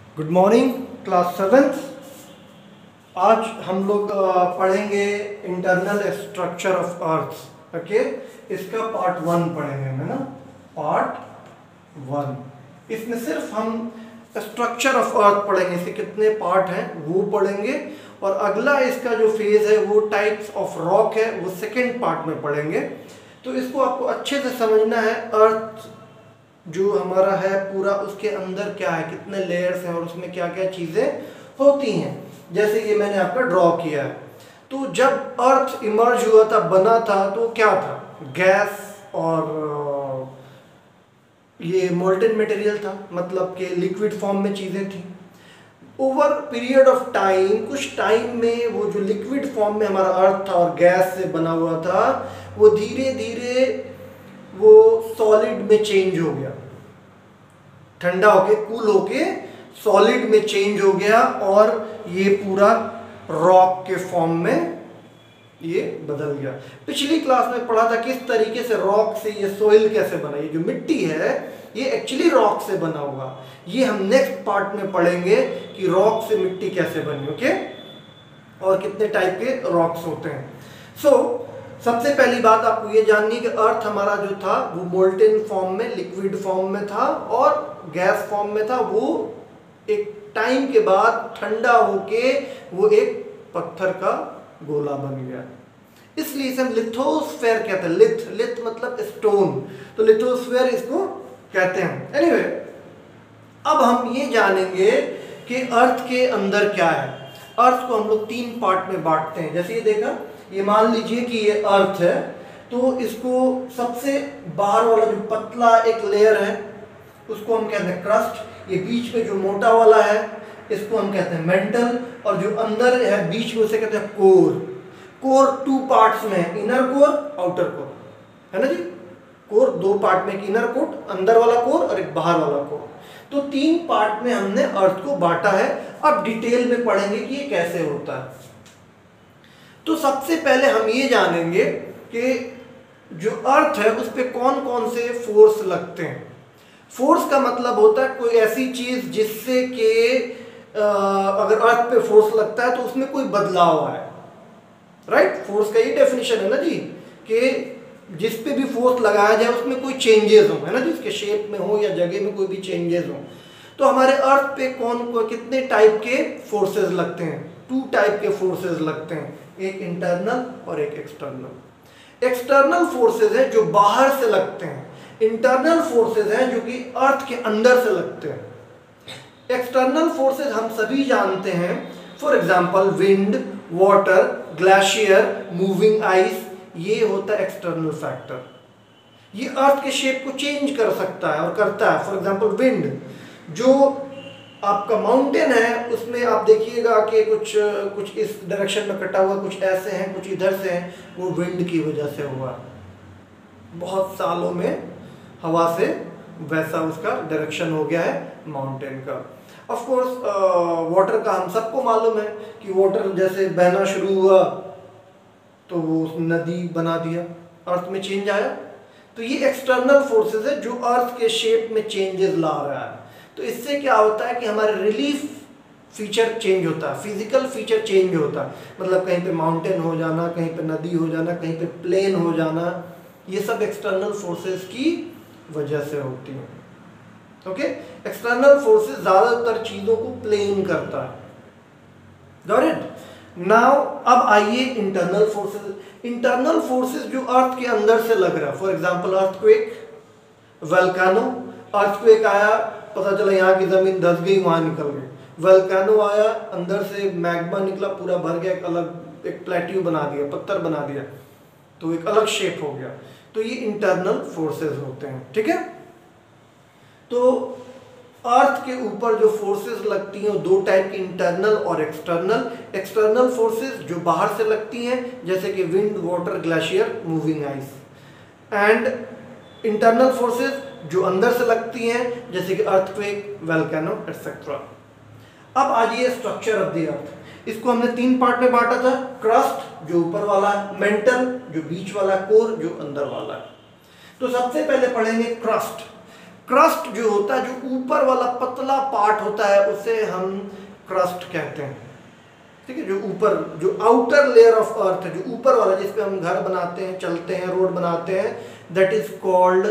Good morning class 7। आज हम लोग पढ़ेंगे internal structure of earth. Okay, इसका पार्ट 1 पढ़ेंगे है ना, पार्ट 1। इसमें सिर्फ हम स्ट्रक्चर ऑफ अर्थ पढ़ेंगे, इसके कितने पार्ट हैं वो पढ़ेंगे, और अगला इसका जो फेज है वो टाइप्स ऑफ रॉक है, वो सेकेंड पार्ट में पढ़ेंगे। तो इसको आपको अच्छे से समझना है। अर्थ जो हमारा है पूरा, उसके अंदर क्या है, कितने लेयर्स हैं और उसमें क्या क्या चीज़ें होती हैं। जैसे ये मैंने आपका ड्रॉ किया है, तो जब अर्थ इमर्ज हुआ था, बना था, तो क्या था, गैस और ये मोल्टन मटेरियल था, मतलब कि लिक्विड फॉर्म में चीज़ें थी। ओवर पीरियड ऑफ टाइम, कुछ टाइम में वो जो लिक्विड फॉर्म में हमारा अर्थ था और गैस से बना हुआ था, वो धीरे धीरे वो सॉलिड में चेंज हो गया, ठंडा होके कूल होके सॉलिड में चेंज हो गया, और ये पूरा रॉक के फॉर्म में ये बदल गया। पिछली क्लास में पढ़ा था किस तरीके से रॉक से ये सोइल कैसे बना, ये जो मिट्टी है ये एक्चुअली रॉक से बना हुआ। ये हम नेक्स्ट पार्ट में पढ़ेंगे कि रॉक से मिट्टी कैसे बनी, ओके, और कितने टाइप के रॉक्स होते हैं। सबसे पहली बात आपको ये जाननी है कि अर्थ हमारा जो था वो मोल्टेन फॉर्म में, लिक्विड फॉर्म में था और गैस फॉर्म में था। वो एक टाइम के बाद ठंडा होके वो एक पत्थर का गोला बन गया, इसलिए इसे हम लिथोस्फेयर कहते हैं। लिथ मतलब स्टोन, तो लिथोस्फेयर इसको कहते हैं। एनीवे, अब हम ये जानेंगे कि अर्थ के अंदर क्या है। अर्थ को हम लोग 3 पार्ट में बांटते हैं। जैसे ये देखा, ये मान लीजिए कि ये अर्थ है, तो इसको सबसे बाहर वाला जो पतला एक लेयर है उसको हम कहते हैं क्रस्ट। ये बीच में जो मोटा वाला है इसको हम कहते हैं मेंटल, और जो अंदर है बीच में उसे कहते हैं कोर। कोर 2 पार्ट्स में है, इनर कोर, आउटर कोर, है ना जी। कोर 2 पार्ट में, इनर कोर, अंदर वाला कोर और एक बाहर वाला कोर। तो 3 पार्ट में हमने अर्थ को बांटा है। अब डिटेल में पढ़ेंगे कि ये कैसे होता है। तो सबसे पहले हम ये जानेंगे कि जो अर्थ है उस पर कौन कौन से फोर्स लगते हैं। फोर्स का मतलब होता है कोई ऐसी चीज जिससे कि अगर अर्थ पे फोर्स लगता है तो उसमें कोई बदलाव आए, राइट। फोर्स का ये डेफिनेशन है ना जी, कि जिस पे भी फोर्स लगाया जाए उसमें कोई चेंजेस हो, है ना जी, इसके शेप में हो या जगह में कोई भी चेंजेस हो। तो हमारे अर्थ पे कितने टाइप के फोर्सेस लगते हैं? 2 टाइप के फोर्सेस लगते हैं, एक इंटरनल और एक एक्सटर्नल। एक्सटर्नल फोर्सेस हैं जो बाहर से लगते हैं, इंटरनल फोर्सेस हैं जो कि अर्थ के अंदर से लगते हैं। एक्सटर्नल फोर्सेस हम सभी जानते हैं, for example wind, water, glacier, moving ice, ये होता है एक्सटर्नल फैक्टर। ये अर्थ के शेप को चेंज कर सकता है और करता है। फॉर एग्जांपल विंड, जो आपका माउंटेन है उसमें आप देखिएगा कि कुछ इस डायरेक्शन में कटा हुआ, कुछ ऐसे हैं, कुछ इधर से हैं, वो विंड की वजह से हुआ। बहुत सालों में हवा से वैसा उसका डायरेक्शन हो गया है माउंटेन का। ऑफ कोर्स वाटर का हम सबको मालूम है कि वाटर जैसे बहना शुरू हुआ तो वो नदी बना दिया, अर्थ में चेंज आया। तो ये एक्सटर्नल फोर्सेस है जो अर्थ के शेप में चेंजेस ला रहा है। तो इससे क्या होता है कि हमारे रिलीफ फीचर चेंज होता है, फिजिकल फीचर चेंज होता है। मतलब कहीं पे माउंटेन हो जाना, कहीं पे नदी हो जाना, कहीं पे प्लेन हो जाना, ये सब एक्सटर्नल फोर्सेस की वजह से होती है। ओके, एक्सटर्नल फोर्सेस ज़्यादातर चीज़ों को प्लेन करता है। Got it? नाउ अब आइए इंटरनल फोर्सेस। इंटरनल फोर्सेस जो अर्थ के अंदर से लग रहा है, for example earthquake, volcano. Earthquake आया, पता चला यहाँ की ज़मीन धंस गई, वहाँ निकल गई। वोल्केनो आया, अंदर से मैग्मा निकला, पूरा भर गया, एक अलग एक प्लेट्यू बना दिया, पत्थर बना दिया, तो एक अलग शेप हो गया। तो ये इंटरनल फोर्सेस होते हैं, ठीक है। तो अर्थ के ऊपर जो फोर्सेस लगती हैं वो 2 टाइप की, इंटरनल और एक्सटर्नल। एक्सटर्नल फोर्सेस जो बाहर से लगती हैं, जैसे कि wind, water, glacier, moving ice, and internal forces जो अंदर से लगती हैं, जैसे कि अर्थक्वेक, वोल्केनो एटसेट्रा। अब आइए स्ट्रक्चर ऑफ द अर्थ। इसको हमने 3 पार्ट में बांटा था, क्रस्ट जो ऊपर वाला है, मेंटल जो बीच वाला, कोर जो अंदर वाला है। तो सबसे पहले पढ़ेंगे क्रस्ट। क्रस्ट जो होता है, जो ऊपर वाला पतला पार्ट होता है, उसे हम क्रस्ट कहते हैं। ठीक है, जो ऊपर, जो आउटर लेयर ऑफ अर्थ है, जो ऊपर वाला, जिस पे हम घर बनाते हैं, चलते हैं, रोड बनाते हैं, that is called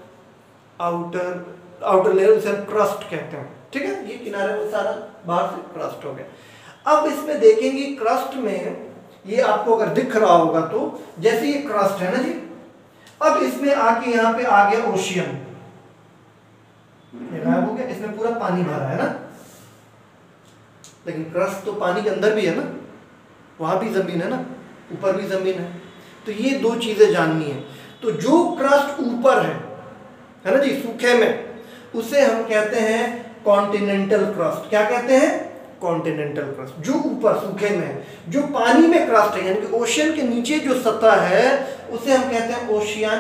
outer layer, उसे हम क्रस्ट कहते हैं। ठीक है, ये किनारे में सारा बाहर से क्रस्ट हो गया। अब इसमें देखेंगे क्रस्ट में, ये आपको अगर दिख रहा होगा तो, जैसे ये क्रस्ट है ना जी, अब इसमें आके यहाँ पे आ गया ओशियन, गायब हो गया, इसमें पूरा पानी भरा है ना, लेकिन क्रस्ट तो पानी के अंदर भी है ना, वहां भी जमीन है ना, ऊपर भी जमीन है। तो ये दो चीजें जाननी है। तो जो क्रस्ट ऊपर है ना जी, सूखे में, उसे हम कहते हैं कॉन्टिनेंटल क्रस्ट। क्या कहते हैं? कॉन्टिनेंटल क्रस्ट, जो ऊपर सूखे में है। जो पानी में क्रस्ट है, यानी कि ओशियन के नीचे जो सतह है, उसे हम कहते हैं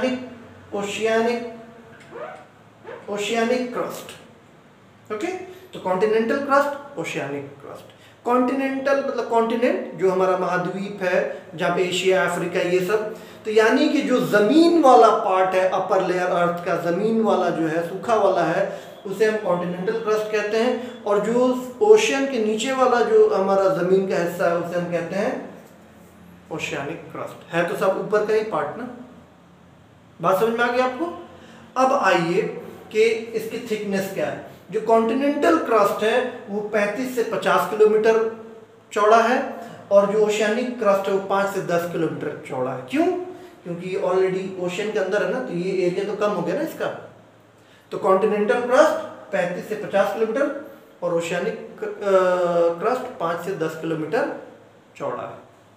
ओशियानिक क्रस्ट। ओके, तो continental crust, oceanic crust. Continental मतलब कॉन्टिनेंट, जो हमारा महाद्वीप है, जहाँ पे एशिया, अफ्रीका, ये सब। तो यानी कि जो जमीन वाला पार्ट है, अपर लेयर अर्थ का जमीन वाला जो है, सूखा वाला है, उसे हम कॉन्टिनेंटल क्रस्ट कहते हैं। और जो ओशियन के नीचे वाला जो हमारा जमीन का हिस्सा है, उसे हम कहते हैं ओशियानिक क्रस्ट। है तो सब ऊपर का ही पार्ट ना। बात समझ में आ गई आपको? अब आइए कि इसकी थिकनेस क्या है। जो कॉन्टिनेंटल क्रस्ट है वो 35 से 50 किलोमीटर चौड़ा है, और जो ओशियानिक क्रस्ट है वो 5 से 10 किलोमीटर चौड़ा है। क्यों? क्योंकि ऑलरेडी ओशियन के अंदर है ना, तो ये एरिया तो कम हो गया ना इसका। तो कॉन्टिनेंटल क्रस्ट 35 से 50 किलोमीटर और ओशियानिक क्रस्ट 5 से 10 किलोमीटर चौड़ा है।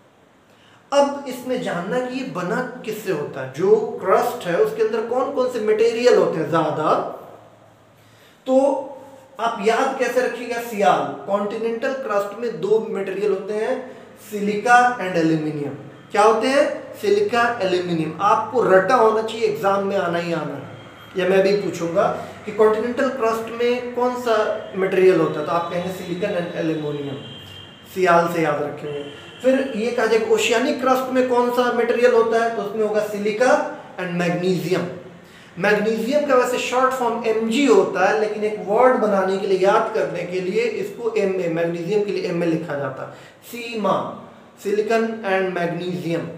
अब इसमें जानना कि ये बना किससे होता है। जो क्रस्ट है उसके अंदर कौन कौन से मटेरियल होते हैं ज्यादा, तो आप याद कैसे रखिएगा, सियाल। कॉन्टिनेंटल क्रस्ट में दो मटेरियल होते हैं, सिलिका एंड एल्यूमिनियम। क्या होते हैं? Silica, aluminium. आपको रटा होना चाहिए, एग्जाम में आना ही आना है, या मैं भी पूछूंगा कि कॉन्टिनेंटल क्रस्ट में कौन सा मटेरियल होता है, तो आप कहेंगे सिलिकन एंड एल्यूमिनियम, सियाल से याद रखेंगे। फिर ये कहा जाएगा ओशियानिक क्रस्ट में कौन सा मटेरियल होता है, तो उसमें होगा सिलिका एंड मैग्नीशियम। मैग्नीशियम का वैसे शॉर्ट फॉर्म Mg होता है, लेकिन एक वर्ड बनाने के लिए, याद करने के लिए, इसको Ma, मैग्नीशियम के लिए Ma लिखा जाता है, सीमा, सिलिकन एंड मैग्नीशियम।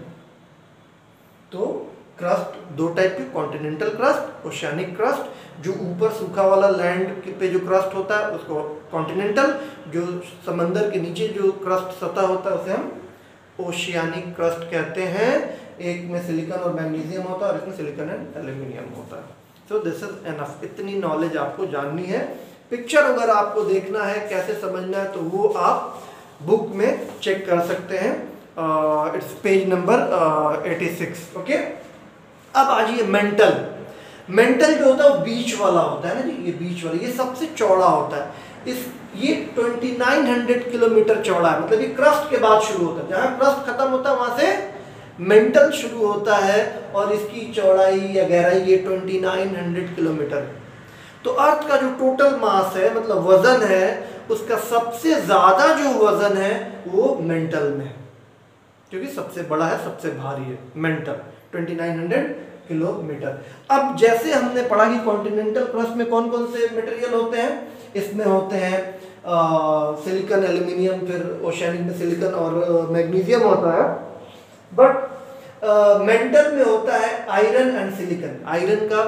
तो क्रस्ट दो टाइप के, कॉन्टिनेंटल क्रस्ट, ओशियानिक क्रस्ट। जो ऊपर सूखा वाला लैंड पे जो क्रस्ट होता है उसको कॉन्टिनेंटल, जो समंदर के नीचे जो क्रस्ट सतह होता है उसे हम ओशियानिक क्रस्ट कहते हैं। एक में सिलिकॉन और मैग्नीशियम होता है और इसमें सिलिकॉन एंड एल्यूमिनियम होता है। सो दिस इज एनफ, इतनी नॉलेज आपको जाननी है। पिक्चर अगर आपको देखना है कैसे समझना है तो वो आप बुक में चेक कर सकते हैं, इट्स पेज नंबर 86। ओके, अब आ जाइए मेंटल। मेंटल जो होता है वो बीच वाला होता है ना जी, ये बीच वाला, ये सबसे चौड़ा होता है। ये 2900 किलोमीटर चौड़ा है, मतलब ये क्रस्ट के बाद शुरू होता है, जहाँ क्रस्ट खत्म होता है वहां से मेंटल शुरू होता है, और इसकी चौड़ाई या गहराई ये 2900 किलोमीटर। तो अर्थ का जो टोटल मास है, मतलब वजन है, उसका सबसे ज्यादा जो वजन है वो मेंटल में है, क्योंकि सबसे बड़ा है, सबसे भारी है मेंटल, 2900 किलोमीटर। अब जैसे हमने पढ़ा कि कॉन्टिनेंटल क्रस्ट में कौन कौन से मटेरियल होते हैं, इसमें होते हैं सिलिकॉन, एल्यूमिनियम, फिर ओशियानिक में सिलिकॉन और मैग्नीशियम होता है। बट मेंटल में होता है आयरन एंड सिलिकॉन। आयरन का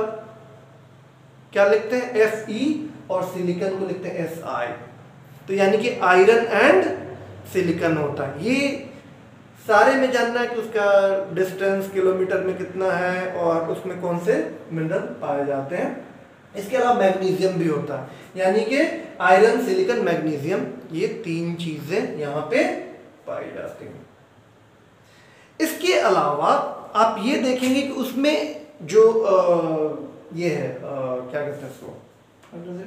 क्या लिखते हैं? Fe, और सिलिकॉन को लिखते हैं Si। तो यानी कि आयरन एंड सिलिकॉन होता है। ये सारे में जानना है कि उसका डिस्टेंस किलोमीटर में कितना है और उसमें कौन से मिनरल पाए जाते हैं। इसके अलावा मैग्नीशियम भी होता है, यानी कि आयरन, सिलिकॉन, मैग्नीशियम, ये तीन चीजें यहाँ पे पाई जाती हैं। इसके अलावा आप ये देखेंगे कि उसमें जो ये है क्या कहते हैं इसको,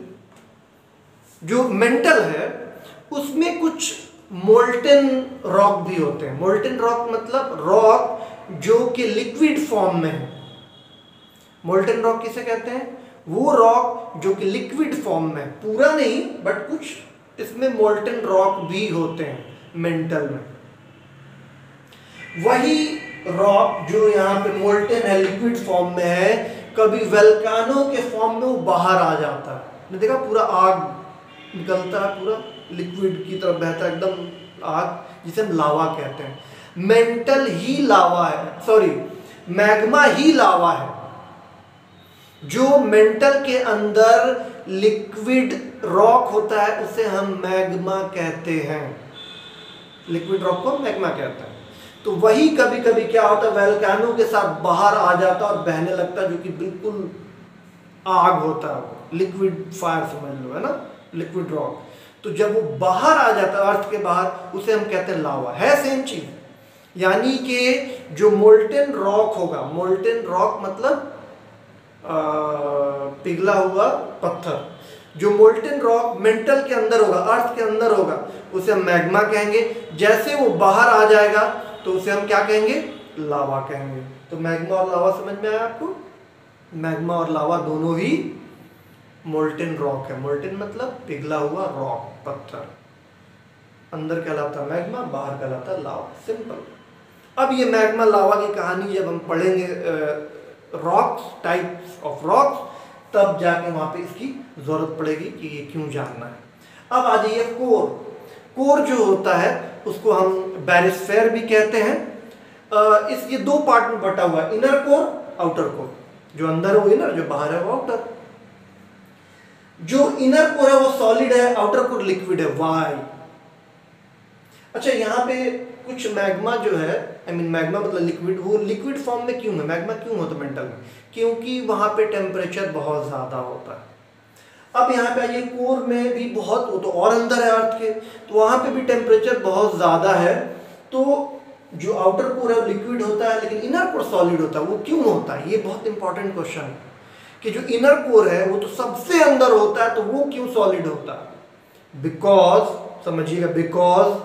जो मेंटल है उसमें कुछ मोल्टेन रॉक भी होते हैं। मोल्टेन रॉक मतलब रॉक जो कि लिक्विड फॉर्म में है। मोल्टेन रॉक किसे कहते हैं? वो रॉक जो कि लिक्विड फॉर्म में, पूरा नहीं बट कुछ इसमें मोल्टेन रॉक भी होते हैं मेंटल में। वही रॉक जो यहाँ पे मोल्टेन है, लिक्विड फॉर्म में है, कभी वोल्केनो के फॉर्म में वो बाहर आ जाता है, आपने देखा पूरा आग निकलता है, पूरा लिक्विड की तरफ बहता है एकदम आग, जिसे हम लावा कहते हैं। मेंटल ही लावा है, सॉरी मैग्मा ही लावा है। जो मेंटल के अंदर लिक्विड रॉक होता है उसे हम मैग्मा कहते हैं, लिक्विड रॉक को मैग्मा कहते हैं। तो वही कभी कभी क्या होता है, वोल्केनो के साथ बाहर आ जाता है और बहने लगता है, जो कि बिल्कुल आग होता है, लिक्विड फायर समझ लो, है ना, लिक्विड रॉक। तो जब वो बाहर आ जाता है अर्थ के बाहर, उसे हम कहते हैं लावा। है सेम चीज, यानी कि जो मोल्टेन रॉक होगा, मोल्टेन रॉक मतलब पिघला हुआ पत्थर, जो मोल्टेन रॉक मेंटल के अंदर होगा, अर्थ के अंदर होगा, उसे हम मैग्मा कहेंगे। जैसे वो बाहर आ जाएगा तो उसे हम क्या कहेंगे, लावा कहेंगे। तो मैग्मा और लावा समझ में आया आपको? मैग्मा और लावा दोनों ही मोल्टेन रॉक है। मोल्टेन मतलब पिघला हुआ रॉक, पत्थर, अंदर कहलाता मैग्मा, बाहर कहलाता लावा, सिंपल। अब ये मैग्मा लावा की कहानी जब हम पढ़ेंगे रॉक्स, टाइप्स ऑफ रॉक्स, तब जाके वहां पे इसकी जरूरत पड़ेगी कि ये क्यों जानना है। अब आ जाइए कोर। कोर जो होता है उसको हम बैरिस्फेयर भी कहते हैं। इस ये दो पार्ट में बटा हुआ है, इनर कोर, आउटर कोर। जो अंदर है वो इनर, जो बाहर है वो आउटर। जो इनर कोर है वो सॉलिड है, आउटर कोर लिक्विड है। वाई? अच्छा, यहाँ पे कुछ मैग्मा जो है, आई मीन मैग्मा मतलब लिक्विड, वो लिक्विड फॉर्म में क्यों है? मैग्मा क्यों होता है मेंटल में? क्योंकि वहां पे टेम्परेचर बहुत ज्यादा होता है। अब यहाँ पे आइए, कोर में भी बहुत, वो तो और अंदर है अर्थ के, तो वहां पे भी टेम्परेचर बहुत ज्यादा है। तो जो आउटर कोर है लिक्विड होता है, लेकिन इनर कोर सॉलिड होता है। वो क्यों होता है? ये बहुत इंपॉर्टेंट क्वेश्चन है कि जो इनर कोर है वो तो सबसे अंदर होता है, तो वो क्यों सॉलिड होता है? बिकॉज, समझिएगा, बिकॉज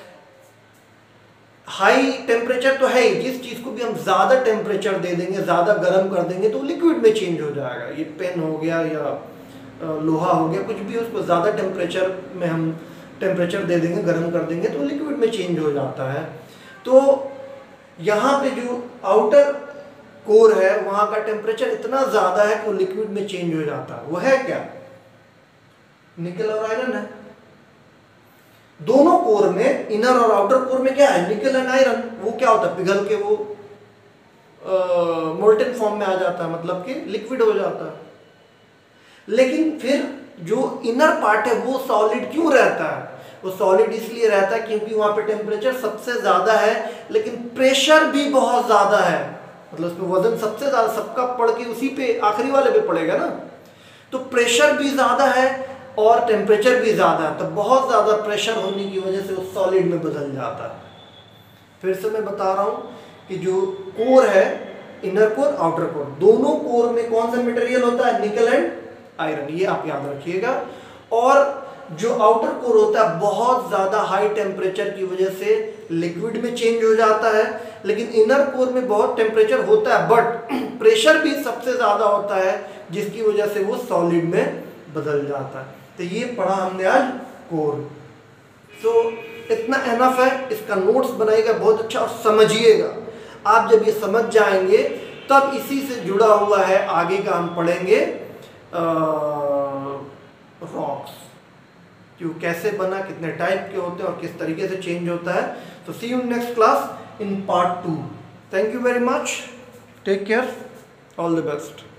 हाई टेम्परेचर तो है ही, जिस चीज को भी हम ज्यादा टेम्परेचर दे देंगे, ज्यादा गर्म कर देंगे, तो लिक्विड में चेंज हो जाएगा। ये पेन हो गया या लोहा हो गया, कुछ भी, उसको ज्यादा टेम्परेचर में हम टेम्परेचर दे देंगे, गर्म कर देंगे, तो लिक्विड में चेंज हो जाता है। तो यहाँ पे जो आउटर कोर है वहां का टेम्परेचर इतना ज्यादा है कि वो लिक्विड में चेंज हो जाता है। वो है क्या? निकल और आयरन है। दोनों कोर में, इनर और आउटर कोर में क्या है? निकल एंड आयरन। वो क्या होता है? पिघल के वो मोल्टेन फॉर्म में आ जाता है, मतलब कि लिक्विड हो जाता है। लेकिन फिर जो इनर पार्ट है वो सॉलिड क्यों रहता है? वो सॉलिड इसलिए रहता है क्योंकि वहां पे टेम्परेचर सबसे ज्यादा है, लेकिन प्रेशर भी बहुत ज्यादा है। मतलब उसमें वजन सबसे ज्यादा, सबका पड़ के उसी पे, आखिरी वाले पे पड़ेगा ना। तो प्रेशर भी ज्यादा है और टेम्परेचर भी ज़्यादा है, तो बहुत ज़्यादा प्रेशर होने की वजह से वो सॉलिड में बदल जाता है। फिर से मैं बता रहा हूँ कि जो कोर है, इनर कोर, आउटर कोर, दोनों कोर में कौन सा मटेरियल होता है? निकल एंड आयरन। ये आप याद रखिएगा। और जो आउटर कोर होता है बहुत ज़्यादा हाई टेम्परेचर की वजह से लिक्विड में चेंज हो जाता है, लेकिन इनर कोर में बहुत टेम्परेचर होता है बट प्रेशर भी सबसे ज़्यादा होता है, जिसकी वजह से वो सॉलिड में बदल जाता है। तो ये पढ़ा हमने आज कोर। सो इतना एनफ है। इसका नोट्स बनाइएगा बहुत अच्छा और समझिएगा। आप जब ये समझ जाएंगे तब इसी से जुड़ा हुआ है आगे का हम पढ़ेंगे रॉक्स, कि वो कैसे बना, कितने टाइप के होते हैं और किस तरीके से चेंज होता है। तो see you next class in part 2। Thank you very much, take care, all the best.